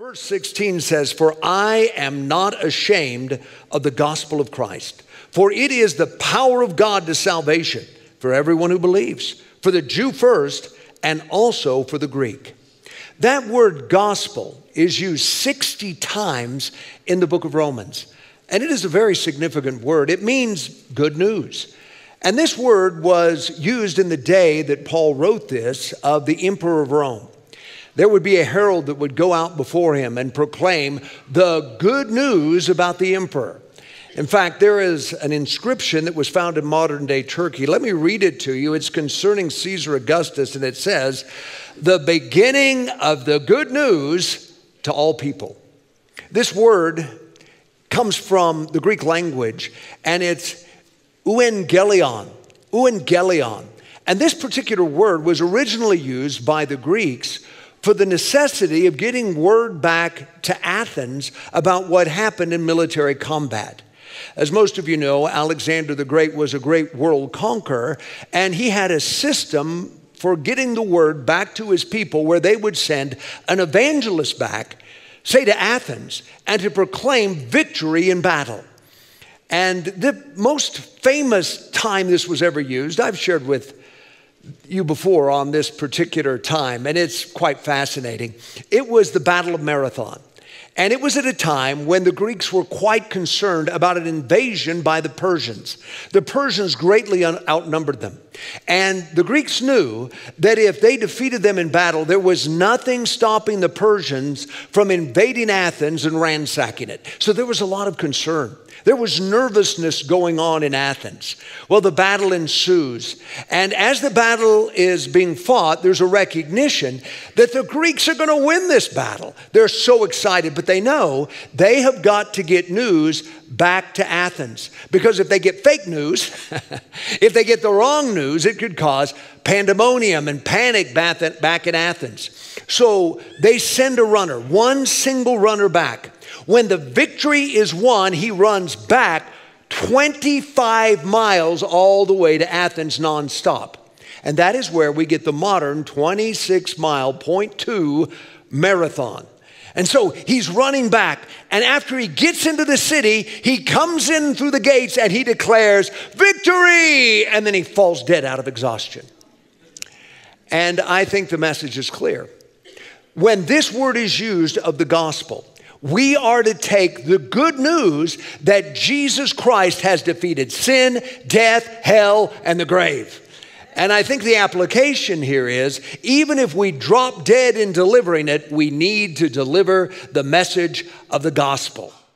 Verse 16 says, "For I am not ashamed of the gospel of Christ, for it is the power of God to salvation for everyone who believes, for the Jew first and also for the Greek." That word gospel is used 60 times in the book of Romans, and it is a very significant word. It means good news. And this word was used in the day that Paul wrote this of the emperor of Rome. There would be a herald that would go out before him and proclaim the good news about the emperor. In fact, there is an inscription that was found in modern day Turkey. Let me read it to you. It's concerning Caesar Augustus, and it says, "The beginning of the good news to all people." This word comes from the Greek language, and it's euangelion. Euangelion. And this particular word was originally used by the Greeks for the necessity of getting word back to Athens about what happened in military combat. As most of you know, Alexander the Great was a great world conqueror, and he had a system for getting the word back to his people where they would send an evangelist back, say to Athens, and to proclaim victory in battle. And the most famous time this was ever used, I've shared with you before on this particular time, and it's quite fascinating. It was the Battle of Marathon. And it was at a time when the Greeks were quite concerned about an invasion by the Persians. The Persians greatly outnumbered them. And the Greeks knew that if they defeated them in battle, there was nothing stopping the Persians from invading Athens and ransacking it. So there was a lot of concern. There was nervousness going on in Athens. Well, the battle ensues. And as the battle is being fought, there's a recognition that the Greeks are going to win this battle. They're so excited, but they know they have got to get news back to Athens. Because if they get fake news, if they get the wrong news, it could cause pandemonium and panic back in Athens. So they send a runner, one single runner back. When the victory is won, he runs back 25 miles all the way to Athens nonstop. And that is where we get the modern 26-mile, 0.2 marathon. And so he's running back, and after he gets into the city, he comes in through the gates and he declares, "Victory!" And then he falls dead out of exhaustion. And I think the message is clear. When this word is used of the gospel, we are to take the good news that Jesus Christ has defeated sin, death, hell, and the grave. And I think the application here is, even if we drop dead in delivering it, we need to deliver the message of the gospel.